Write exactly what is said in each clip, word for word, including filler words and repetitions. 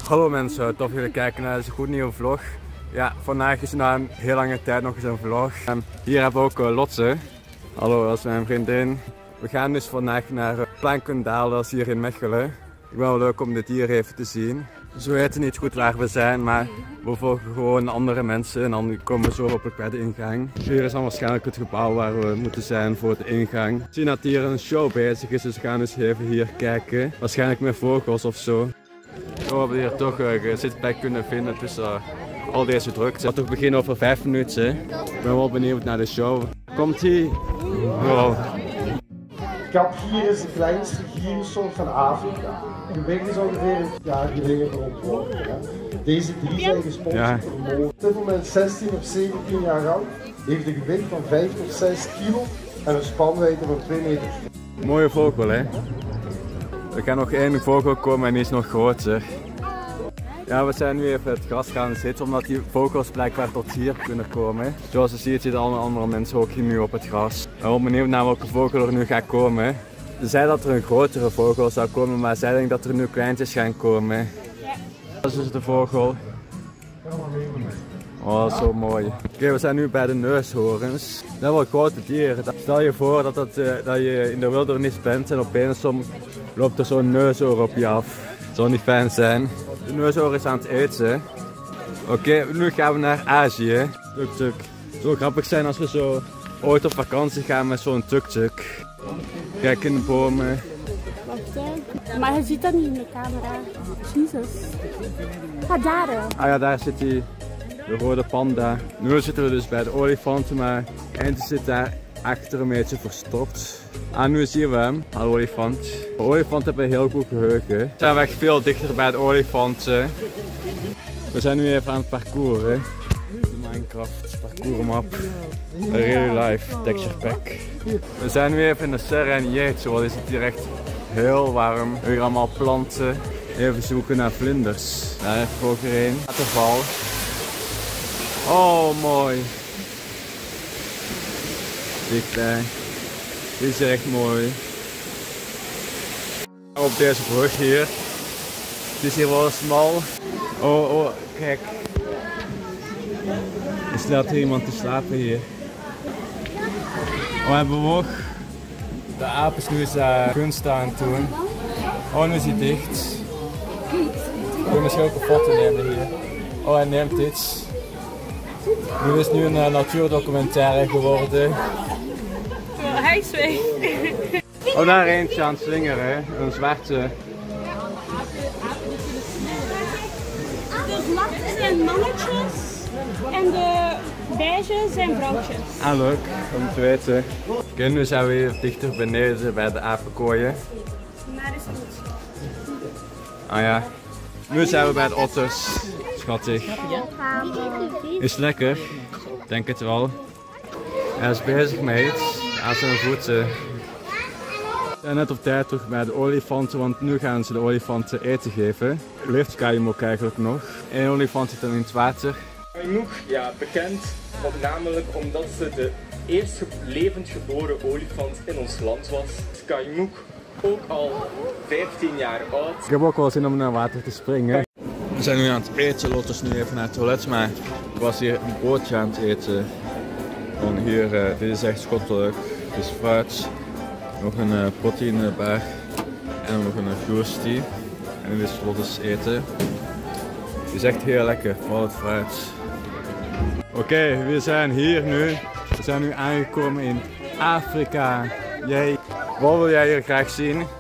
Hallo mensen, tof jullie kijken naar deze goed nieuwe vlog. Ja, vandaag is na een heel lange tijd nog eens een vlog. En hier hebben we ook uh, Lotse. Hallo, dat is mijn vriendin. We gaan dus vandaag naar uh, Plankendaal, dat is hier in Mechelen. Ik ben wel leuk om dit hier even te zien. Dus we weten niet goed waar we zijn, maar we volgen gewoon andere mensen en dan komen we zo hopelijk bij de ingang. Hier is dan waarschijnlijk het gebouw waar we moeten zijn voor de ingang. We zien dat hier een show bezig is, dus we gaan dus even hier kijken. Waarschijnlijk met vogels of zo. We hebben hier toch uh, een zitplek kunnen vinden tussen uh, al deze drukte. Het gaat toch beginnen over vijf minuten. Ik ben wel benieuwd naar de show. Komt ie? Wow. Kapgier is de kleinste giersoort van Afrika. De weg is ongeveer een jaar geleden verontworpen. Ja. Deze drie zijn gesponsord ja. door Mo. Op dit moment zestien of zeventien jaar oud, heeft een gewicht van vijf tot zes kilo en een spanwijdte van twee meter. Mooie vogel, hè? Er kan nog één vogel komen en die is nog groter. Ja, we zijn nu even het gras gaan zitten omdat die vogels blijkbaar tot hier kunnen komen. Zoals je ziet zitten alle andere mensen ook hier nu op het gras. Ik ben wel benieuwd naar welke vogel er nu gaat komen. Ze zei dat er een grotere vogel zou komen, maar zij denkt dat er nu kleintjes gaan komen. Dat is dus de vogel. Oh, zo mooi. Oké, okay, we zijn nu bij de neushoorns. Dat zijn wel grote dieren. Stel je voor dat, het, uh, dat je in de wildernis bent en opeens loopt er zo'n neushoorn op je af. Dat zou niet fijn zijn. De neushoorn is aan het eten. Oké, okay, nu gaan we naar Azië. Tuk-tuk. Het zou grappig zijn als we zo ooit op vakantie gaan met zo'n tuk-tuk. Kijk in de bomen. Wacht, hè. Maar je ziet dat niet in de camera. Jezus. Ga daar. Ah ja, daar zit die, de rode panda. Nu zitten we dus bij de olifanten, maar eentje zit daar achter een beetje verstopt. Ah, nu zien we hem, de olifant. De olifanten hebben een heel goed geheugen. We zijn echt veel dichter bij de olifanten. We zijn nu even aan het parcouren. De Minecraft parcours map. Real life texture pack. We zijn nu even in de Serengeti, want is het hier echt heel warm. Hier allemaal planten. Even zoeken naar vlinders. Daar heeft ook er een. Waterval. Oh, mooi. Dichtbij. Dit is echt mooi. Op deze brug hier. Het is hier wel smal. Oh, oh, kijk. Er staat hier iemand te slapen hier. Oh, hebben we ook. De aap is nu eens uh, kunst aan het doen. Oh, nu is hij dicht. Ik wil misschien ook een foto nemen hier. Oh, hij neemt iets. Nu is het nu een uh, natuurdocumentaire geworden. Oh, hij is weg. Oh, daar eentje aan het slingeren, een zwarte. De zwarte zijn mannetjes en de beige zijn vrouwtjes. Ah, leuk om te weten. Oké, okay, nu zijn we hier dichter beneden bij de apenkooien. Maar is goed. Ah ja. Nu zijn we bij de otters. Schattig. Is het lekker? Ik denk het wel. Hij is bezig met iets aan zijn voeten. We zijn net op tijd terug bij de olifanten, want nu gaan ze de olifanten eten geven. Leeft Kayamuk eigenlijk nog? Eén olifant zit dan in het water. Kayamuk, ja, bekend voornamelijk omdat ze de eerste levend geboren olifant in ons land was. Kayamuk ook al vijftien jaar oud. Ik heb ook wel zin om naar water te springen. We zijn nu aan het eten, Lotte is nu even naar het toilet, maar ik was hier een broodje aan het eten. Gewoon hier, uh, dit is echt schottelijk. Dit is fruit, nog een uh, proteïnebar en nog een juice tea. En dit is Lotte's eten. Het is echt heel lekker, vooral het fruit. Oké, okay, we zijn hier nu. We zijn nu aangekomen in Afrika. Jee. Wat wil jij hier graag zien? Uh,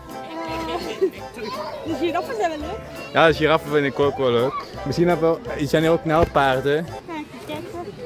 de giraffen zijn wel leuk. Ja, de giraffen vind ik ook wel leuk. Misschien hebben we, zijn hier ook nijlpaarden. Kijk, kijk.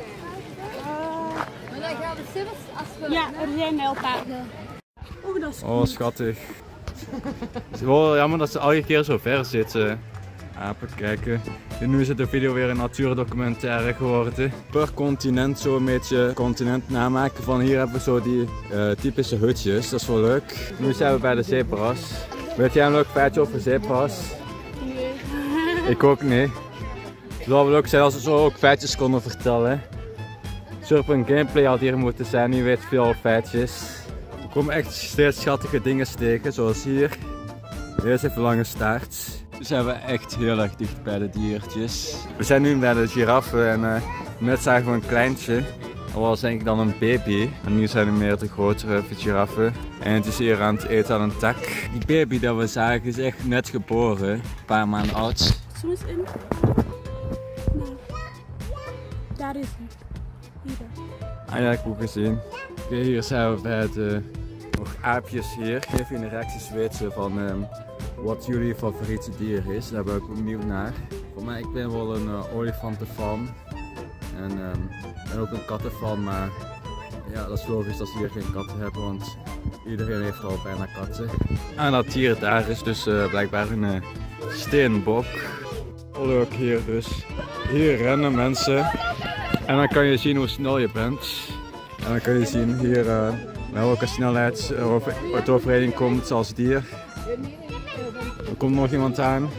Uh, ja, er zijn nijlpaarden. Oh, dat is Oh, schattig. Het is wel jammer dat ze elke keer zo ver zitten. Apen kijken. En nu is het de video weer een natuurdocumentaire geworden. Per continent zo een beetje continent namaken. Van hier hebben we zo die uh, typische hutjes. Dat is wel leuk. Nu zijn we bij de zebra's. Weet jij een leuk feitje over zebra's? nee. Ik ook niet. Het zou wel leuk zijn als we zo ook feitjes konden vertellen. Surfen gameplay had hier moeten zijn. Nu weet veel feitjes. Er komen echt steeds schattige dingen tegen, zoals hier. Deze heeft een lange staart. Nu zijn we echt heel erg dicht bij de diertjes. We zijn nu bij de giraffe en uh, net zagen we een kleintje. Dat was denk ik dan een baby. En nu zijn er meer de grotere giraffen. En het is hier aan het eten aan een tak. Die baby dat we zagen is echt net geboren. Een paar maanden oud. Zo eens in. Nee. Daar is hij. Hier. Ah ja, ik heb ook gezien. Oké, okay, hier zijn we bij de nog aapjes hier. Geef je een reacties weten van um, wat jullie favoriete dier is. Daar ben ik ook benieuwd naar. Voor mij, ik ben wel een uh, olifantenfan. En um, ik ben ook een kattenfan, maar ja, dat is logisch dat ze hier geen katten hebben, want iedereen heeft al bijna katten. En dat dier daar is dus uh, blijkbaar een uh, steenbok. Ook hier dus. Hier rennen mensen. En dan kan je zien hoe snel je bent. En dan kan je zien hier uh, welke snelheid het overheen komt als dier. Er komt nog iemand aan.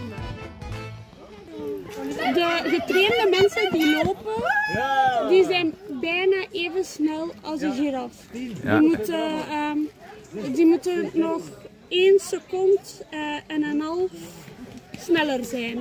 De getrainde mensen die lopen, die zijn bijna even snel als een giraf. Ja. Die, moeten, um, die moeten nog één seconde uh, en een half sneller zijn.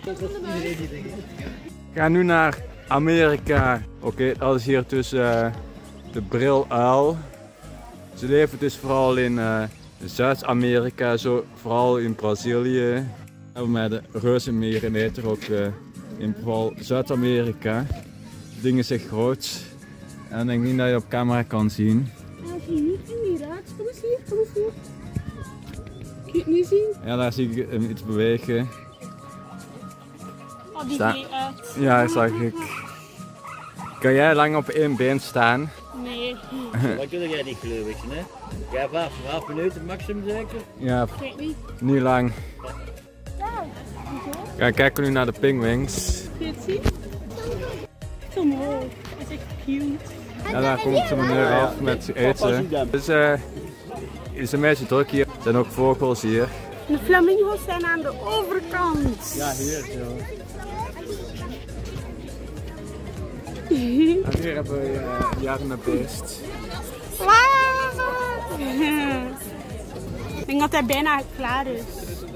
We gaan nu naar Amerika. Oké, okay, dat is hier tussen uh, de briluil. Ze leven dus vooral in uh, Zuid-Amerika, zo vooral in Brazilië. En met de reuzenmeerneter ook uh, in vooral Zuid-Amerika. De dingen zijn groot. En ik denk niet dat je op camera kan zien. Ja, zie je niet inderdaad. Kom eens hier, kom eens hier. Kun je het nu zien? Ja, daar zie ik hem iets bewegen. Oh, die Sta vee uit. Ja, zag ik. Kan jij lang op één been staan? Nee. Wat kun jij niet geloof ik, hè? Jij vijf, vijf minuten maximum zeker? Ja, Ik weet niet. niet lang. Ja, Ja, kijken we nu naar de pinguïns. kun je het zien? Echt omhoog. Dat is echt cute. Ja, daar komt de meneer af met eten. Dus uh, het is een beetje druk hier. Er zijn ook vogels hier. De flamingo's zijn aan de overkant. Ja, hier zo. En hier hebben we uh, jarnebeest. Ik denk dat hij bijna klaar is.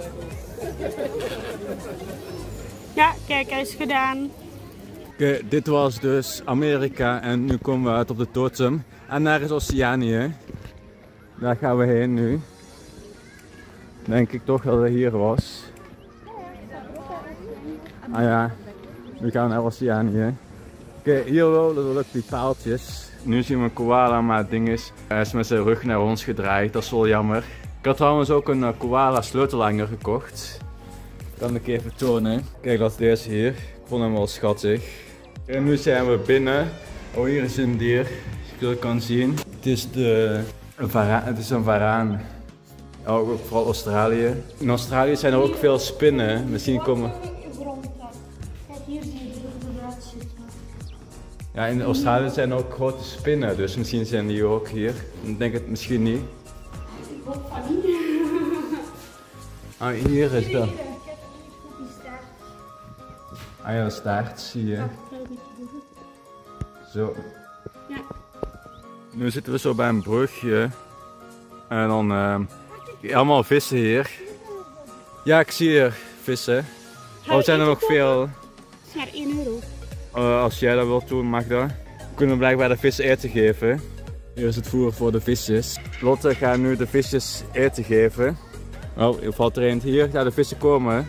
Ja, kijk, hij is gedaan. Oké, okay, dit was dus Amerika en nu komen we uit op de totem. En daar is Oceanië. Daar gaan we heen nu. Denk ik toch dat het hier was. Ah ja, nu gaan we naar Oceanië. Oké, okay, hier wilden we ook die paaltjes. Nu zien we een koala, maar het ding is, hij is met zijn rug naar ons gedraaid. Dat is wel jammer. Ik had trouwens ook een koala sleutelhanger gekocht. Kan ik even tonen. Kijk, dat is deze hier. Ik vond hem wel schattig. En nu zijn we binnen. Oh, hier is een dier. Als je het kan zien. Het is, de, een, varaan, het is een varaan. Ja, ook vooral Australië. In Australië zijn er ook veel spinnen. Misschien komen... Kijk, hier zie je de eruit zitten. Ja, in Australië zijn er ook grote spinnen, dus misschien zijn die ook hier. Ik denk het misschien niet. Ik hoop van niet. Ah, hier is dat. Ah ja, de staart zie je. Zo. Ja. Nu zitten we zo bij een brugje. En dan uh, allemaal vissen hier. Ja, ik zie hier vissen. Oh, zijn er nog veel? Het is maar één euro. Uh, als jij dat wilt doen, mag dat. We kunnen blijkbaar de vissen eten geven. Hier is het voer voor de visjes. Lotte gaat nu de visjes eten geven. Oh, er valt er eentje hier. Ja, de vissen komen.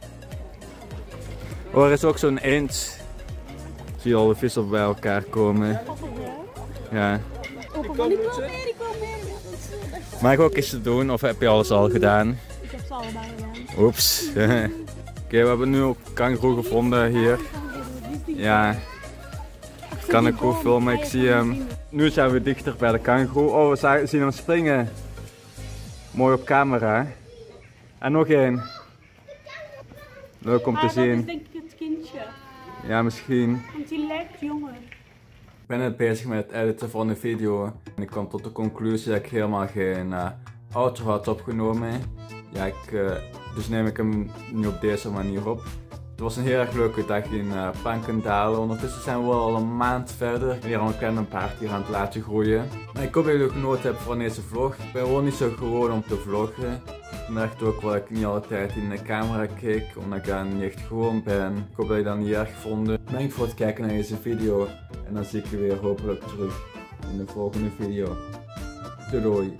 Oh, er is ook zo'n eend. Zie je al de vissen bij elkaar komen. Ja. Ik kom meer, ik kom meer. Mag ik ook iets te doen of heb je alles al gedaan? Ik heb ze allebei gedaan. Oeps. Oké, okay, we hebben nu ook kangoeroe gevonden hier. Ja. Kan ik goed filmen, ik zie hem. Nu zijn we dichter bij de kangoeroe. Oh, we zien hem springen. Mooi op camera. En nog één. Leuk om te zien. Dat is denk ik het kindje. Ja, misschien. Want die lijkt jonger. Ik ben net bezig met het editen van de video. En ik kwam tot de conclusie dat ik helemaal geen uh, outro had opgenomen. Ja, ik, uh, dus neem ik hem nu op deze manier op. was een heel erg leuke dag in uh, Pankendalen. Ondertussen zijn we wel al een maand verder. Weer al een klein paard hier aan het laten groeien. Maar ik hoop dat jullie genoten hebben van deze vlog. Ik ben gewoon niet zo gewoon om te vloggen. Ik merkte ook wel dat ik niet altijd in de camera keek, omdat ik daar niet echt gewoon ben. Ik hoop dat je dat niet erg vonden. Bedankt voor het kijken naar deze video. En dan zie ik je weer hopelijk terug in de volgende video. Doei doei!